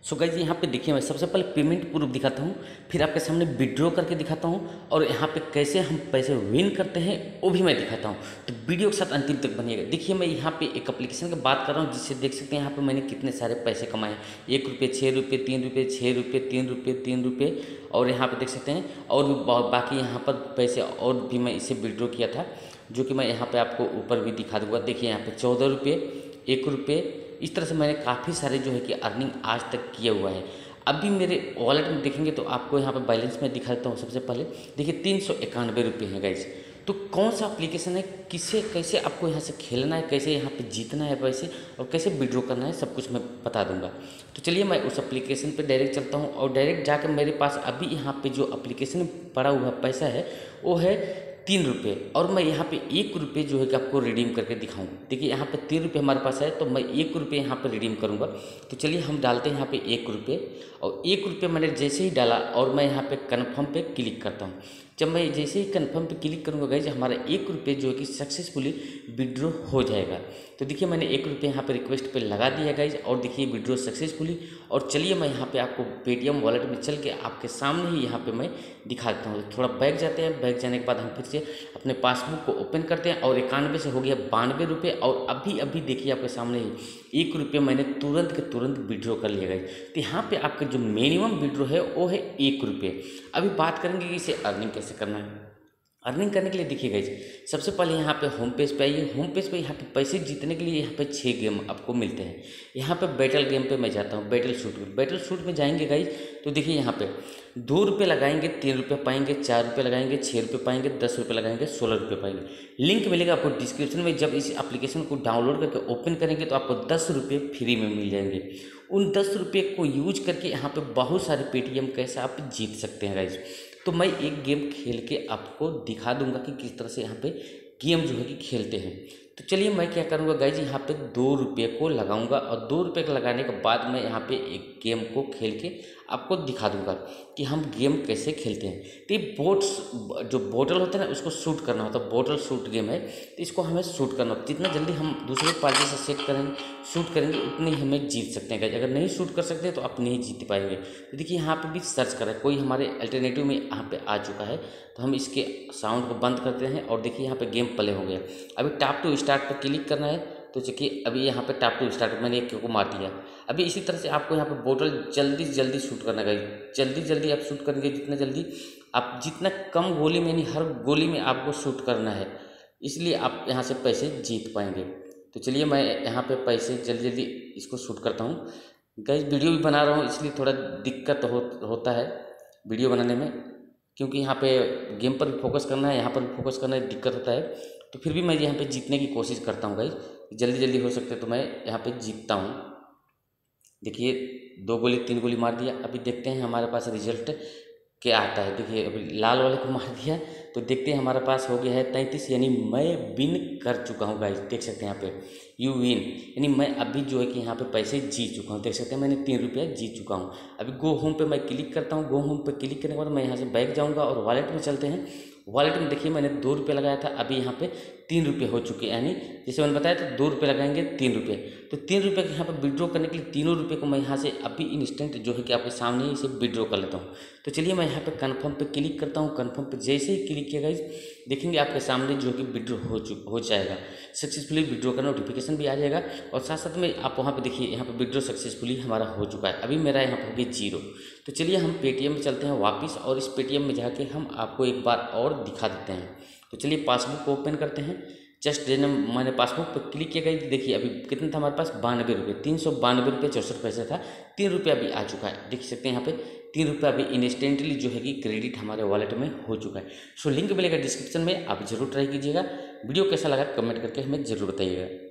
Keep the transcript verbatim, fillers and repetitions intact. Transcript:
So guys यहाँ पे देखिए मैं सबसे पहले पेमेंट प्रूफ दिखाता हूँ, फिर आपके सामने विड्रॉ करके दिखाता हूँ और यहाँ पे कैसे हम पैसे विन करते हैं वो भी मैं दिखाता हूँ। तो वीडियो के साथ अंतिम तक बनिएगा। देखिए मैं यहाँ पे एक एप्लीकेशन की बात कर रहा हूँ जिससे देख सकते हैं यहाँ पे मैंने कितने सारे पैसे कमाए हैं। एक रुपये, छः रुपये, तीन रुपये, छः रुपये, तीन रुपये, तीन रुपये और यहाँ पर देख सकते हैं और भी बाकी यहाँ पर पैसे और भी मैं इसे विड्रॉ किया था, जो कि मैं यहाँ पर आपको ऊपर भी दिखा दूँगा। देखिए यहाँ पर चौदह रुपये, एक रुपये, इस तरह से मैंने काफ़ी सारे जो है कि अर्निंग आज तक किया हुआ है। अभी मेरे वॉलेट में देखेंगे तो आपको यहाँ पर बैलेंस में दिखाता हूँ। सबसे पहले देखिए तीन सौ इक्यानवे रुपये हैं गाइस। तो कौन सा एप्लीकेशन है, किसे कैसे आपको यहाँ से खेलना है, कैसे यहाँ पे जीतना है पैसे और कैसे विड्रॉ करना है, सब कुछ मैं बता दूंगा। तो चलिए मैं उस एप्लीकेशन पे डायरेक्ट चलता हूँ और डायरेक्ट जाकर मेरे पास अभी यहाँ पे जो एप्लीकेशन में पड़ा हुआ पैसा है वो है तीन रुपये और मैं यहाँ पे एक रुपये जो है कि आपको रिडीम करके दिखाऊंगा। देखिए यहाँ पे तीन रुपये हमारे पास है तो मैं एक रुपये यहाँ पे रिडीम करूँगा। तो चलिए हम डालते हैं यहाँ पे एक रुपये और एक रुपये मैंने जैसे ही डाला और मैं यहाँ पे कन्फर्म पे क्लिक करता हूँ। जब मैं जैसे ही कन्फर्म पे क्लिक करूँगा गाइस हमारा एक रुपये जो है कि सक्सेसफुली विड्रॉ हो जाएगा। तो देखिए मैंने एक रुपये यहाँ पे रिक्वेस्ट पे लगा दिया गाइस और देखिए विड्रॉ सक्सेसफुली। और चलिए मैं यहाँ पे आपको पेटीएम वॉलेट में चल के आपके सामने ही यहाँ पे मैं दिखा देता हूँ। थोड़ा बैक जाते हैं, बैक जाने के बाद हम फिर से अपने पासबुक को ओपन करते हैं और इक्यानवे से हो गया बानवे रुपये और अभी अभी देखिए आपके सामने ही एक रुपये मैंने तुरंत के तुरंत विड्रॉ कर लिया गाइस। तो यहाँ पे आपका जो मिनिमम विड्रॉ है वो है एक रुपये। अभी बात करेंगे कि इसे अर्निंग कैसे करना है। अर्निंग करने के लिए देखिए गाइस सबसे पहले यहाँ पे होम पेज पे आइए। होम पेज पे यहाँ पे पैसे जीतने के लिए यहाँ पे छः गेम आपको मिलते हैं। यहाँ पे बैटल गेम पे मैं जाता हूँ, बैटल शूट में। बैटल शूट में जाएंगे गाइस तो देखिए यहाँ पे दो रुपये लगाएंगे तीन रुपये पाएंगे, चार रुपये लगाएंगे छः रुपये पाएंगे, दस रुपये लगाएंगे सोलह रुपये पाएंगे। लिंक मिलेगा आपको डिस्क्रिप्शन में। जब इस एप्लीकेशन को डाउनलोड करके ओपन करेंगे तो आपको दस रुपये फ्री में मिल जाएंगे। उन दस रुपये को यूज करके यहाँ पे बहुत सारे पेटीएम कैसे आप जीत सकते हैं गाइस। तो मैं एक गेम खेल के आपको दिखा दूंगा कि किस तरह से यहाँ पे गेम जो है कि खेलते हैं। तो चलिए मैं क्या करूँगा गाइज यहाँ पे दो रुपये को लगाऊंगा और दो रुपये को लगाने के बाद मैं यहाँ पे एक गेम को खेल के आपको दिखा दूंगा कि हम गेम कैसे खेलते हैं। तो ये बोट्स जो बोतल होता है ना उसको शूट करना होता है, बोतल शूट गेम है। तो इसको हमें शूट करना होता है। जितना जल्दी हम दूसरे पार्टी से सेट करेंगे शूट करेंगे उतने ही हमें जीत सकते हैं गाइज। अगर नहीं शूट कर सकते तो आप नहीं जीत पाएंगे। तो देखिए यहाँ पे भी सर्च करें, कोई हमारे अल्टरनेटिव में यहाँ पे आ चुका है तो हम इसके साउंड को बंद करते हैं और देखिए यहाँ पे गेम प्ले हो गया। अभी टैप टू स्टार्ट पर क्लिक करना है तो देखिए अभी यहाँ पे टैप टू स्टार्ट मैंने एक को मार दिया। अभी इसी तरह से आपको यहाँ पे बोतल जल्दी जल्दी शूट करना है। जल्दी जल्दी आप शूट करेंगे जितना जल्दी आप, जितना कम गोली में यानी हर गोली में आपको शूट करना है, इसलिए आप यहाँ से पैसे जीत पाएंगे। तो चलिए मैं यहाँ पे पैसे जल्दी जल्दी इसको शूट करता हूँ गाइस। वीडियो भी बना रहा हूँ इसलिए थोड़ा दिक्कत हो, होता है वीडियो बनाने में, क्योंकि यहाँ पे गेम पर भी फोकस करना है, यहाँ पर भी फोकस करना है, दिक्कत होता है। तो फिर भी मैं यहाँ पे जीतने की कोशिश करता हूँ गाइस। जल्दी जल्दी हो सकते तो मैं यहाँ पे जीतता हूँ। देखिए दो गोली तीन गोली मार दिया। अभी देखते हैं हमारे पास रिजल्ट क्या आता है। देखिए अभी लाल वाले को मार दिया तो देखते हैं हमारे पास हो गया है तैंतीस, यानी मैं विन कर चुका हूँ गाइस। देख सकते हैं यहाँ पे यू विन, यानी मैं अभी जो है कि यहाँ पे पैसे जीत चुका हूँ। देख सकते हैं मैंने तीन रुपये जीत चुका हूँ। अभी गो होम पे मैं क्लिक करता हूँ। गो होम पे क्लिक करने के बाद मैं यहाँ से बैक जाऊँगा और वॉलेट में चलते हैं। वॉलेट में देखिए मैंने दो रुपये लगाया था, अभी यहाँ पे तीन रुपये हो चुके हैं। यानी जैसे मैंने बताया तो दो रुपये लगाएंगे तीन रुपये, तो तीन रुपये के यहाँ पे विड्रॉ करने के लिए तीनों रुपये को मैं यहाँ से अभी इंस्टेंट जो है कि आपके सामने ही इसे विड्रॉ कर लेता हूँ। तो चलिए मैं यहाँ पे कन्फर्म पे क्लिक करता हूँ। कन्फर्म पे जैसे ही क्लिक किया गाइस देखेंगे आपके सामने जो कि विड्रॉ हो चुका हो जाएगा, सक्सेसफुली विड्रॉ का नोटिफिकेशन भी आ जाएगा। और साथ साथ में आप वहाँ पे देखिए यहाँ पे विड्रॉ सक्सेसफुली हमारा हो चुका है। अभी मेरा यहाँ पर हो गया जीरो। तो चलिए हम पेटीएम में चलते हैं वापस और इस पेटीएम में जाके हम आपको एक बार और दिखा देते हैं। तो चलिए पासबुक को ओपन करते हैं। जस्ट देन मैंने पासबुक पर क्लिक किया गई, देखिए अभी कितना था हमारे पास बानवे रुपये, तीन सौ बानवे रुपये चौसठ पैसे था। तीन रुपया अभी आ चुका है, देख सकते हैं यहाँ पे तीन रुपया अभी इंस्टेंटली जो है कि क्रेडिट हमारे वॉलेट में हो चुका है। सो लिंक मिलेगा डिस्क्रिप्शन में, आप जरूर ट्राई कीजिएगा। वीडियो कैसा लगा कमेंट करके हमें जरूर बताइएगा।